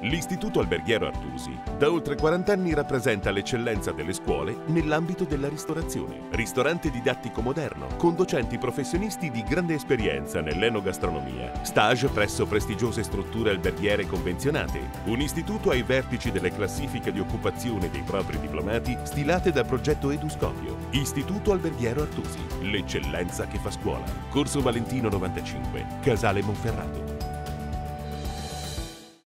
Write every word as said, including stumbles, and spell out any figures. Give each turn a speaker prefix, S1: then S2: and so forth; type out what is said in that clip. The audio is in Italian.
S1: L'Istituto Alberghiero Artusi da oltre quaranta anni rappresenta l'eccellenza delle scuole nell'ambito della ristorazione. Ristorante didattico moderno, con docenti professionisti di grande esperienza nell'enogastronomia. Stage presso prestigiose strutture alberghiere convenzionate. Un istituto ai vertici delle classifiche di occupazione dei propri diplomati stilate dal progetto Eduscopio. Istituto Alberghiero Artusi, l'eccellenza che fa scuola. Corso Valentino novantacinque, Casale Monferrato.